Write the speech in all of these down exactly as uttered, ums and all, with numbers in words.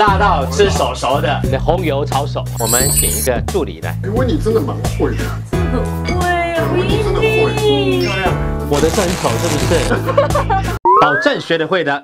辣到吃手熟的红油抄手。我们请一个助理来。 哎，温妮真的蛮会的， 真的很会啊， 温妮真的会，漂亮。 我的是很丑是不是？保证学得会的。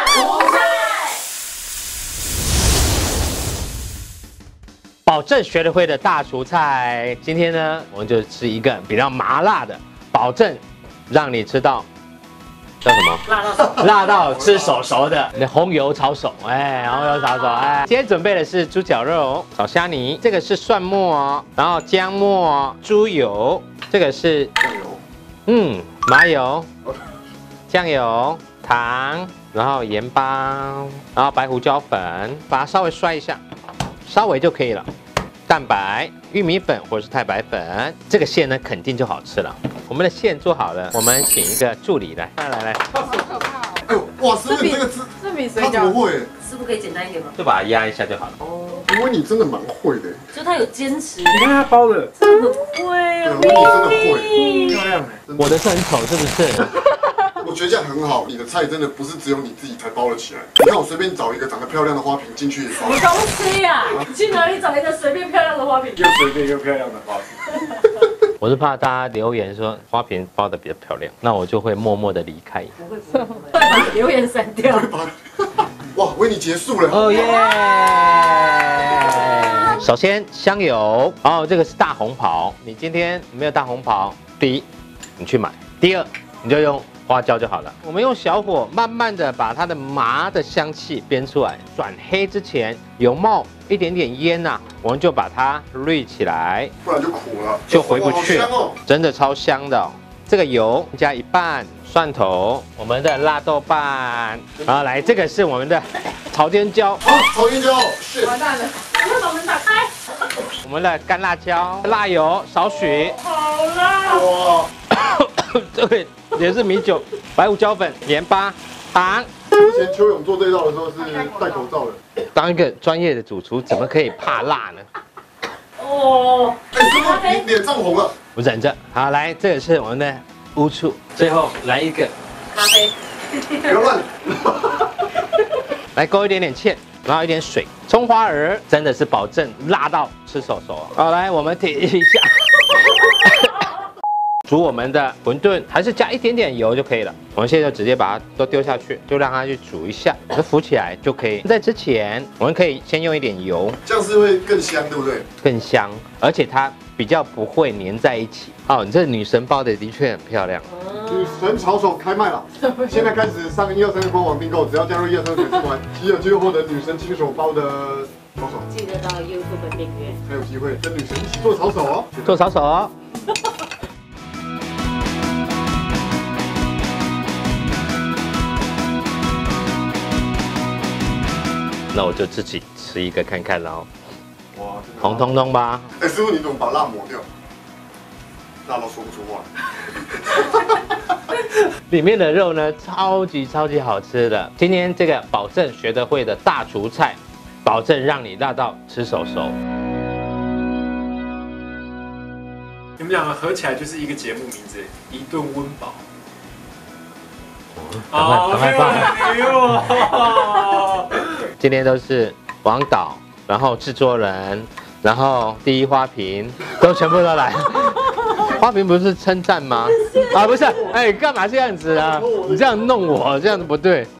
保证学得会的大厨菜，今天呢，我们就吃一个比较麻辣的，保证让你吃到叫什么？ 辣到辣到吃手熟的红油抄手，哎，红油抄手，哎。今天准备的是猪脚肉炒虾泥，这个是蒜末，然后姜末、猪油，这个是酱油， 嗯，麻油、酱油、糖，然后盐巴，然后白胡椒粉，把它稍微摔一下。稍微就可以了，蛋白、玉米粉或者是太白粉，这个馅呢肯定就好吃了。我们的馅做好了，我们请一个助理来，来来来， 哎呦，哇，师傅你这个字， 这比谁他怎么会？ 师傅可以简单一点吗？ 就把它压一下就好了。 哦， 温妮真的蛮会的， 就他有坚持， 你看他包的， 真的很会啊， 对，温妮真的会， 漂亮哎。 我的是很丑是不是？ 我觉得这样很好，你的菜真的不是只有你自己才包了起来。你看我随便找一个长得漂亮的花瓶进去也包什么。东西呀？你去哪里找一个随便漂亮的花瓶？ 又随便又漂亮的花瓶。 我是怕大家留言说花瓶包的比较漂亮，那我就会默默的离开。 不会不会，会把留言删掉。 哇，温妮结束了。 哦耶！首先香油，哦，这个是大红袍，你今天没有大红袍，第一你去买，第二你就用花椒就好了。我们用小火慢慢的把它的麻的香气煸出来，转黑之前有冒一点点烟呐、啊，我们就把它滤起来， 不然就苦了， 就回不去了。 好香哦， 真的超香的、哦。这个油加一半，蒜头，我们的辣豆瓣，然后来这个是我们的炒尖椒， 好，炒尖椒，是。 完蛋了，你要把门打开。 我们的干辣椒，辣油少许， 好辣！ 哇， 这个也是米酒，白胡椒粉、盐巴、糖。 之前邱勇做这道的时候是戴口罩的。 当一个专业的主厨，怎么可以怕辣呢？ 哦， 哎，师傅，你脸涨红了。 我忍着。好，来，这个是我们的乌醋，最后来一个， 咖啡。 不要乱。 来勾一点点芡，然后一点水，葱花儿真的是保证辣到吃手熟啊！好，来我们停一下。煮我们的馄饨，还是加一点点油就可以了。我们现在就直接把它都丢下去，就让它去煮一下，它浮起来就可以。在之前，我们可以先用一点油， 这样是会更香，对不对？ 更香，而且它比较不会粘在一起。哦，你这女神包的的确很漂亮。 女神炒手开卖了，现在开始上一二三的官网订购，只要加入一二三粉丝团，即有机会获得女神亲手包的炒手， 记得到 YouTube 订阅。 才有机会跟女神一起做炒手哦。 做炒手哦。那我就自己吃一个看看喽。 哇， 红彤彤吧？ 哎，师傅你怎么把辣抹掉？辣到说不出话。 里面的肉呢，超级超级好吃的。今天这个保证学得会的大厨菜，保证让你辣到吃手熟。 你们两个合起来就是一个节目名字，一顿温饱。 赶快赶快放！ 放！ 今天都是王导，然后制作人，然后第一花瓶，都全部都来。花瓶不是称赞吗？啊，不是，哎，干嘛这样子啊？你这样弄我，这样子不对。